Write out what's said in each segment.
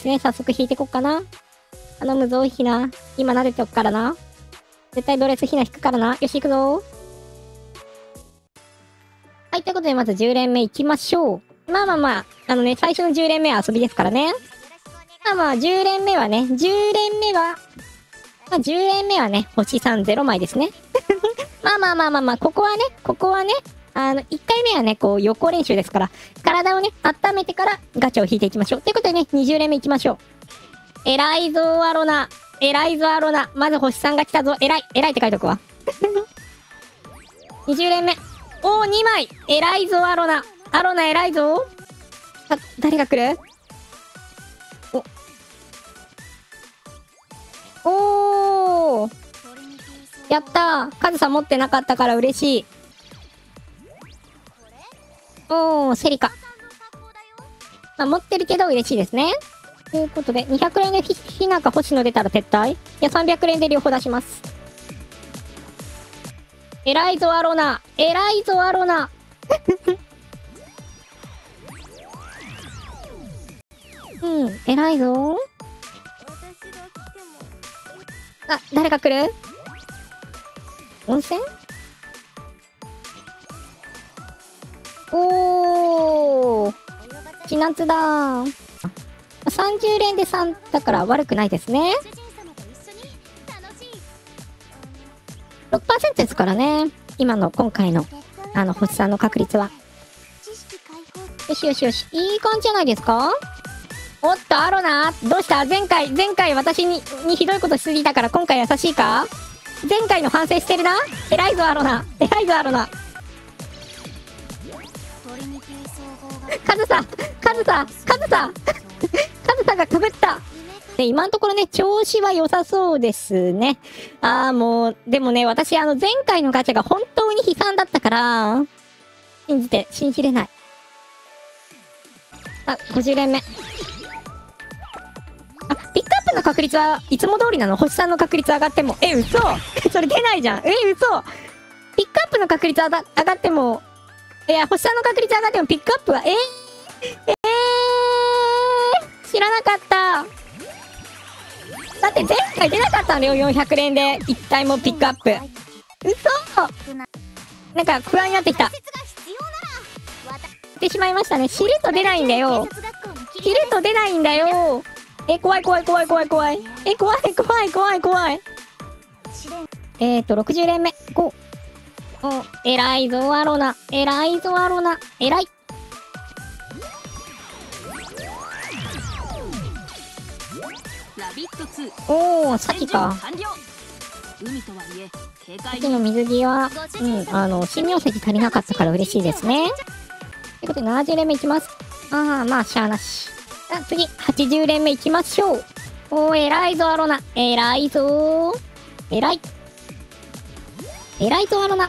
ですね。早速引いてこっかな。頼むぞ、ひな。今撫でておくからな。絶対ドレスひな引くからな。よし、行くぞ。はい、ということで、まず10連目行きましょう。まあまあまあ、最初の10連目は遊びですからね。まあまあ、10連目はね、10連目はね、星3、0枚ですね。まあまあまあまあまあ、ここはね、1回目はね、こう、予行練習ですから、体をね、温めてからガチャを引いていきましょう。ということでね、20連目いきましょう。偉いぞ、アロナ。偉いぞ、アロナ。まず星3が来たぞ。偉いって書いとくわ。20連目。おー、2枚。偉いぞ、アロナ。アロナ偉いぞ。誰が来る？おー。やったー。カズさん持ってなかったから嬉しい。おー、セリカ。まあ、持ってるけど嬉しいですね。ということで、200連でひなか星野出たら撤退？いや、300連で両方出します。偉いぞ、アロナ。偉いぞ、アロナ。うん、偉いぞ。あ、誰が来る？温泉？おー。千夏だー。30連で3だから悪くないですね。6% ですからね。今回の、星さんの確率は。よしよしよし。いい感じじゃないですか？おっと、アロナどうした？前回私にひどいことしすぎたから今回優しいか？前回の反省してるな？偉いぞ、アロナ。偉いぞ、アロナ。カズさんが被った。で、今のところね、調子は良さそうですね。もう、でもね、私前回のガチャが本当に悲惨だったから、信じれない。50連目。ピックアップの確率はいつも通りなの？星さんの確率上がっても。嘘それ出ないじゃん。嘘ピックアップの確率上がっても、いや、星さんの確率上がってもピックアップは、知らなかった。だって前回出なかったのよ、400連で。一体もピックアップ。嘘なんか不安になってきた。ってしまいましたね。知ると出ないんだよ。怖い。60連目。5。偉いぞ、アロナ。偉い。おー、さっきか。さっきの水着は、新名石足りなかったから嬉しいですね。ということで、70連目いきます。まあ、しゃあなし。次、80連目いきましょう。おー、偉いぞ、アロナ。偉いぞ、アロナ。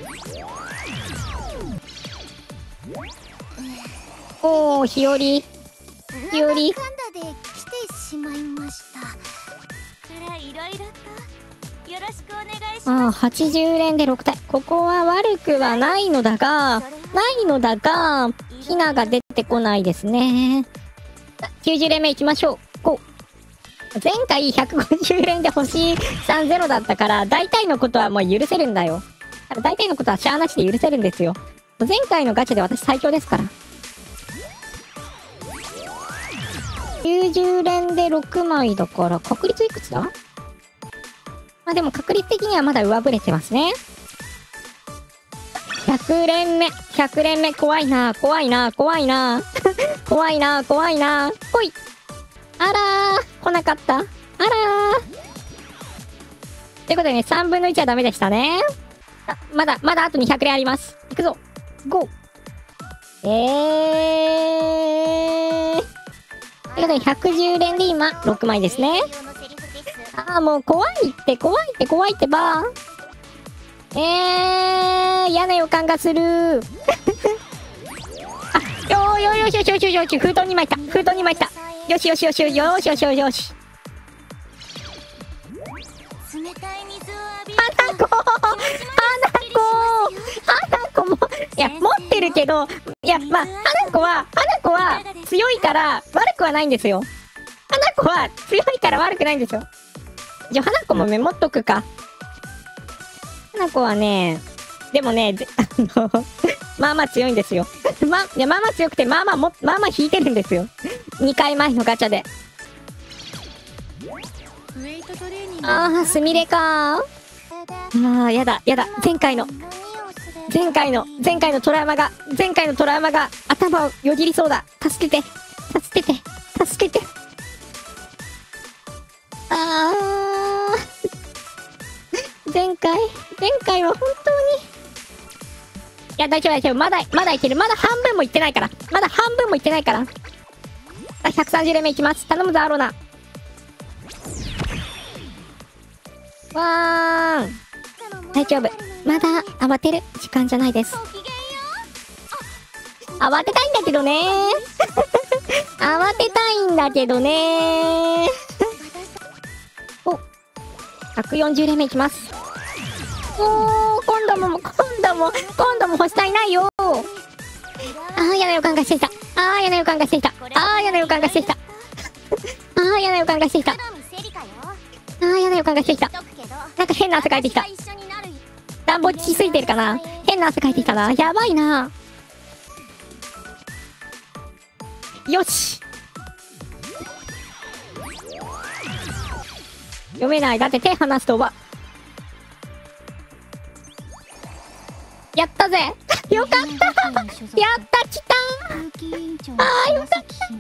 おー、日和。80連で6体。ここは悪くはないのだが、ひなが出てこないですね。90連目いきましょう。5。前回150連で星30だったから、大体のことはもう許せるんだよ。大体のことはしゃーなしで許せるんですよ。前回のガチャで私最強ですから。90連で6枚だから、確率いくつだ？でも確率的にはまだ上振れてますね。100連目。怖いな。来い。あらー、来なかった。ということでね、3分の1はダメでしたね。まだあと200連あります。いくぞ。5。ということで、110連で今、6枚ですね。もう怖いってば。嫌な予感がする。よし。封筒に巻いた。よし。花子も、いや、持ってるけど、いや、まあ、花子は強いから悪くはないんですよ。 花子は強いから悪くないんですよ。じゃあ、花子もメモっとくか。花子はね、でもね、まあまあ強いんですよ。いや、まあまあ強くて、まあまあ引いてるんですよ。2回前のガチャで。ああ、すみれかー。ああ、やだ。前回のトラウマが頭をよぎりそうだ。助けて。ああ。前回は本当に。いや、大丈夫。まだいける。まだ半分もいってないから。130連目いきます。頼むぞ、アロナ。わーん。大丈夫。まだ慌てる時間じゃないです。慌てたいんだけどねお、140連目いきます。おー、今度も星体ないよ。嫌な予感がしてきた。嫌な予感がしてきた。なんか変な汗かいてきた。暖房しすぎてるかな。変な汗かいてきたな。やばいな。よし。読めない。だって手離すとやったぜよかった来たよかった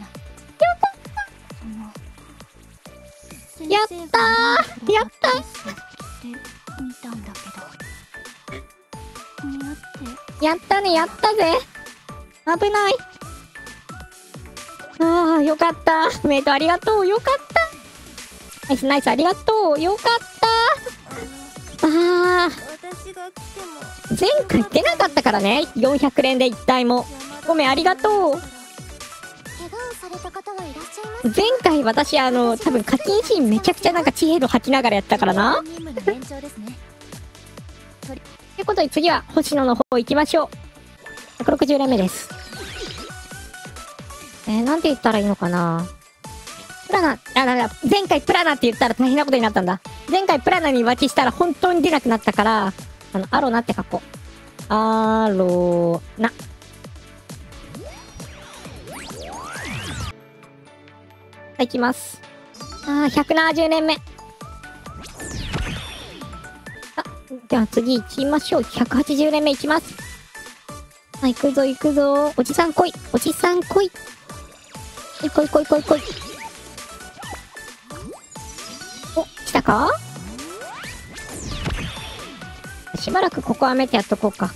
やったぜ危ない。よかった。メイトありがとう。よかった。ナイスありがとう。よかった。前回出なかったからね。400連で1体も。ごめん、ありがとう。前回私多分課金シーンめちゃくちゃなんか知恵度吐きながらやったからな。ということで次は星野の方行きましょう。160連目です。なんて言ったらいいのかな。前回プラナって言ったら大変なことになったんだ。前回プラナに浮気したら本当に出なくなったから、アロナって格好。アロナ。いきます。170年目。じゃあ次行きましょう。180年目行きます。行くぞ。おじさん来い。来い。お、来たか？しばらくここはメテやっとこうか。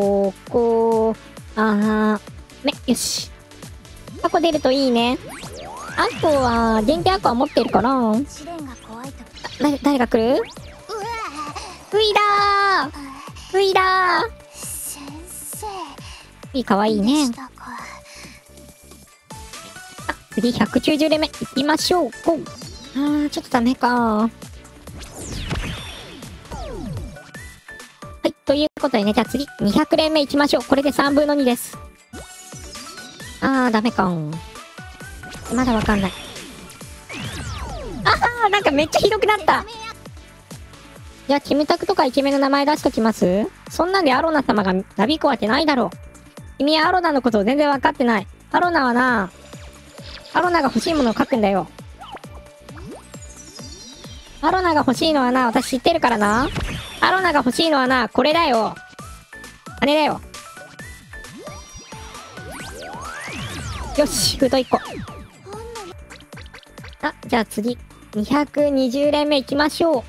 よし。過去出るといいね。あとは、電気アクア持ってるから。誰が来る？ウイダーいい、かわいいね。次190連目いきましょう。ちょっとダメか。はい、ということでね、じゃあ次200連目いきましょう。これで3分の2です。ダメか。まだわかんない。なんかめっちゃひどくなった。じゃあ、キムタクとかイケメンの名前出しときます？そんなんでアロナ様がなびくわけないだろう。君はアロナのことを全然わかってない。アロナが欲しいものを書くんだよ。アロナが欲しいのはな、私知ってるからな。アロナが欲しいのはな、これだよ。金だよ。よし、封筒1個。じゃあ次、220連目いきましょう。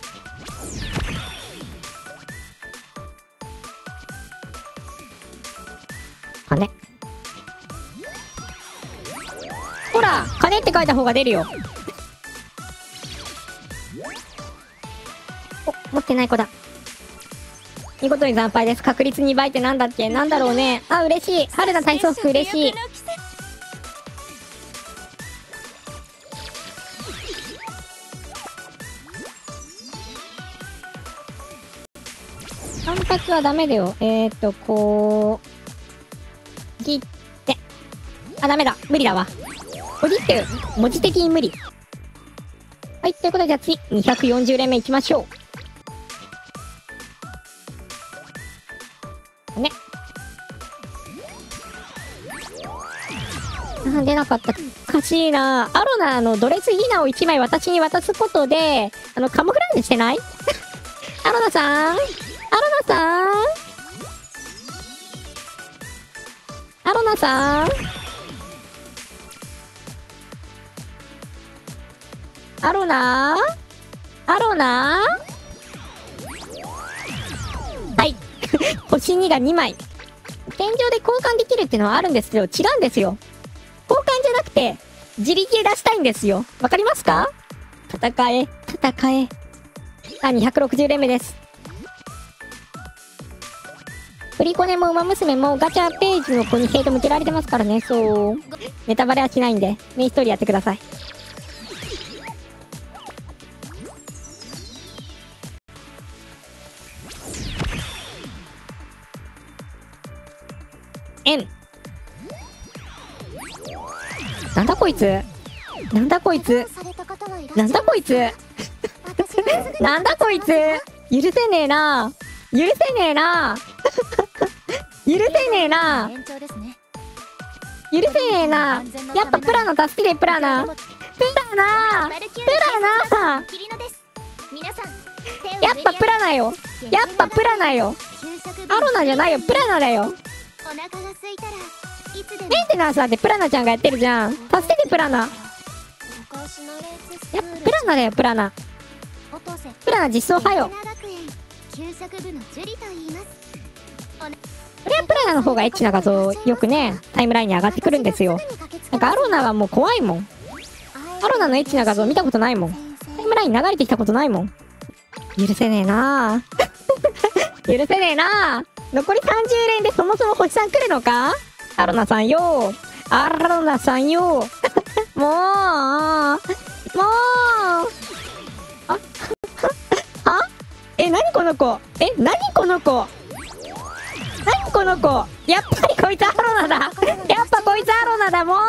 金。ほら、金って書いた方が出るよ。持ってない子だ。見事に惨敗です。確率2倍ってなんだっけ？なんだろうね。嬉しい。春菜体操服嬉しい。反発はダメだよ。こう、切って。ダメだ。無理だわ。 無理って、文字的に無理。はい、ということでじゃあ次、240連目いきましょう。ね。出なかった。おかしいな。アロナのドレスヒナを1枚私に渡すことで、カモフラージュしてないアロナさんアロナさんアロナさんアロナアロナはい。星2が2枚。天井で交換できるっていうのはあるんですよ。違うんですよ。交換じゃなくて、自力で出したいんですよ。わかりますか？戦え、戦え。260連目です。プリコネもウマ娘もガチャページの子にヘイト向けられてますからね。そう。ネタバレはしないんで、メインストーリーやってください。なんだこいつなんだこいつなんだこいつなんだこいつ許せねえな許せねえな許せねえな許せねえなやっぱプラナ助けてプラナプラナやっぱプラナよやっぱプラナよアロナじゃないよプラナだよメンテナンスだってプラナちゃんがやってるじゃん。助けてプラナ。やっぱプラナだよプラナ。プラナ実装はよ。これはプラナの方がエッチな画像よくねタイムラインに上がってくるんですよ。なんかアロナはもう怖いもん。アロナのエッチな画像見たことないもん。タイムライン流れてきたことないもん。許せねえな許せねえな残り30連でそもそも星さん来るのかアロナさんよアロナさんよもうは何この子何この子何この子やっぱりこいつアロナだやっぱこいつアロナだもう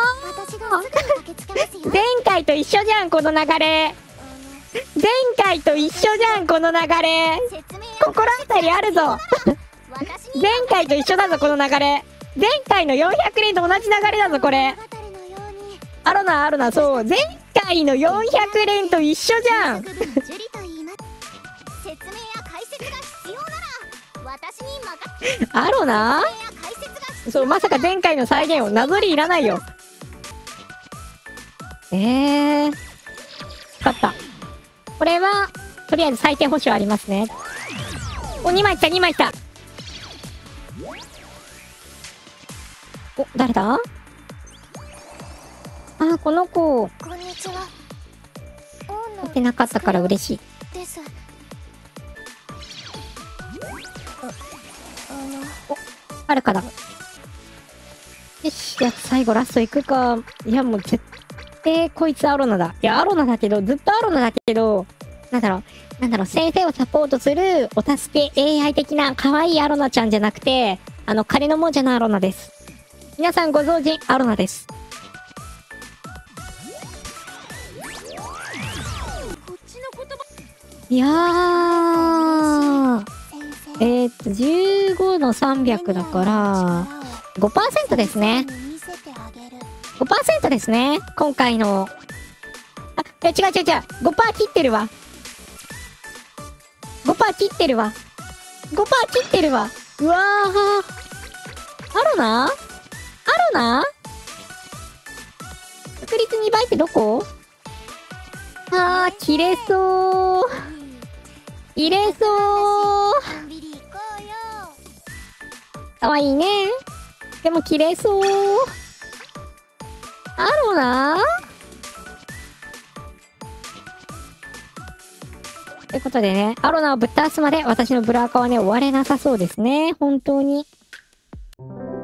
前回と一緒じゃんこの流れ前回と一緒じゃんこの流れ心当たりあるぞ前回と一緒だぞこの流れ前回の400連と同じ流れだぞこれアロナそう前回の400連と一緒じゃんアロナそうまさか前回の再現をなぞりいらないよ勝ったこれはとりあえず最低保証ありますねお2枚来た2枚来たお誰だこの子見てなかったから嬉しいおはるかだよしじゃあ最後ラストいくかいやもう絶対こいつアロナだいやアロナだけどずっとアロナだけどなんだろう先生をサポートするお助け AI 的な可愛いアロナちゃんじゃなくて金の亡者のアロナです皆さんご存知アロナですいやー15の300だから 5% ですね 5% ですね今回の違う 5% 切ってるわ5% 切ってるわ5% 切ってるわうわーアロナ確率2倍ってどこ切れそう入れそうかわいいねでも切れそうアロナということでねアロナをぶっ倒すまで私のブラーカはね終われなさそうですね本当に